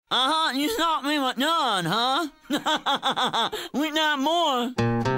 You thought me was done, huh? We not more.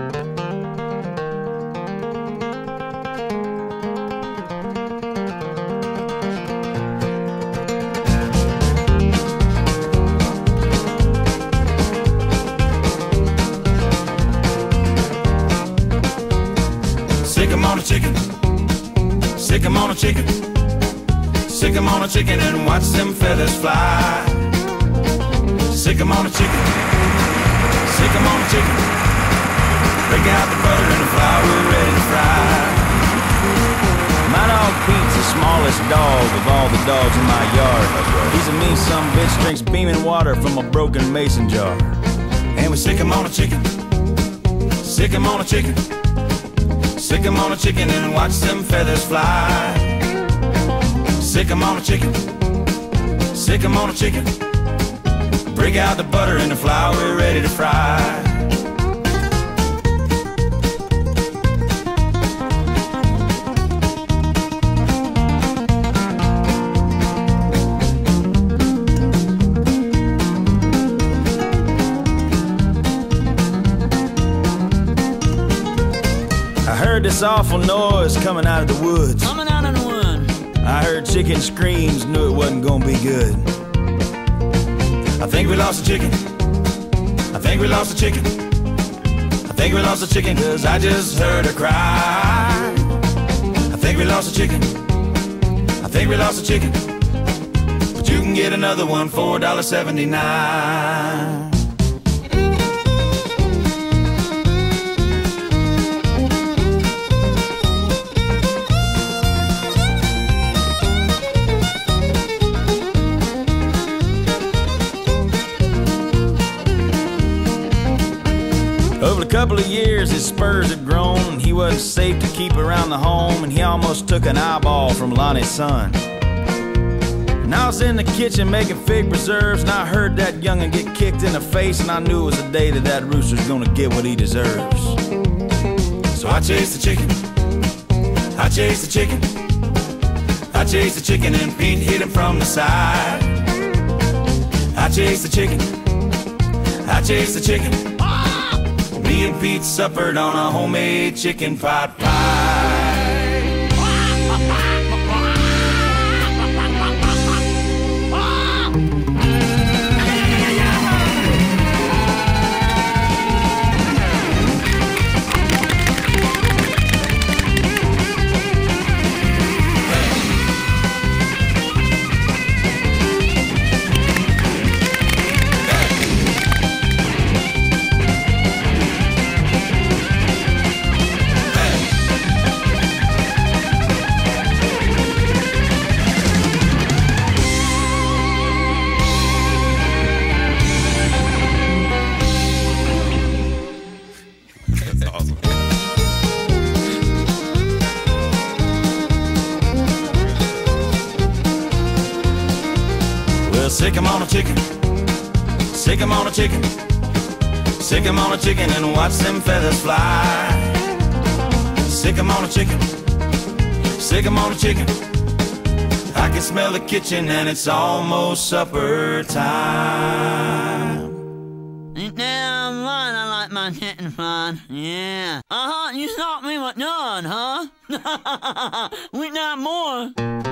Sick 'em on a chicken, sick 'em on a chicken, sick 'em on a chicken and watch them feathers fly. Sick 'em on a chicken, sick 'em on a chicken, break out the butter and the flour, we're ready to fry. My dog Pete's the smallest dog of all the dogs in my yard. He's a mean son of a bitch, drinks beaming water from a broken mason jar. And we sick 'em on a chicken, sick 'em on a chicken, sick 'em on a chicken and watch them feathers fly. Sick 'em on a chicken, sick 'em on a chicken, break out the butter and the flour, we're ready to fry. I heard this awful noise coming out of the woods. Coming out of the wood. I heard chicken screams, knew it wasn't gonna be good. I think we lost a chicken, I think we lost a chicken, I think we lost a chicken cause I just heard her cry. I think we lost a chicken, I think we lost a chicken, but you can get another one for $1.79. Over a couple of years his spurs had grown and he wasn't safe to keep around the home, and he almost took an eyeball from Lonnie's son. And I was in the kitchen making fig preserves and I heard that young'un get kicked in the face, and I knew it was the day that that rooster's gonna get what he deserves. So I chased the chicken, I chased the chicken, I chased the chicken and Pete hit him from the side. I chased the chicken, I chased the chicken, me and Pete suppered on a homemade chicken pot pie. Sick 'em on a chicken, sick 'em on a chicken, sick 'em on a chicken and watch them feathers fly. Sick 'em on a chicken, sick 'em on a chicken, I can smell the kitchen and it's almost supper time. Damn right, I like my chicken fine. Yeah. You thought me was done, huh? We not more.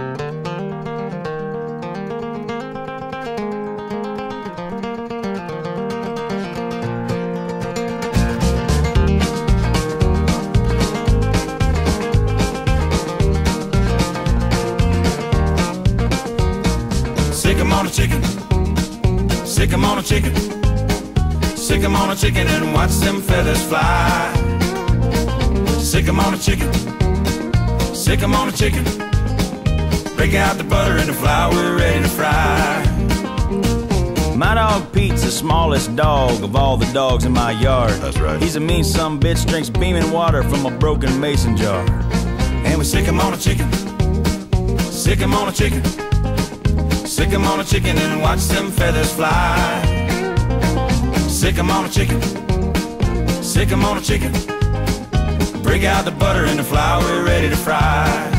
Sick 'em on a chicken, sick 'em on a chicken, sick 'em on a chicken and watch them feathers fly. Sick 'em on a chicken, sick 'em on a chicken, break out the butter and the flour, we're ready to fry. My dog Pete's the smallest dog of all the dogs in my yard. That's right. He's a mean son of a bitch, drinks beaming water from a broken mason jar. And we sick 'em on a chicken, sick 'em on a chicken, sick 'em on a chicken and watch them feathers fly. Sick 'em on a chicken, sick 'em on a chicken, break out the butter and the flour, we're ready to fry.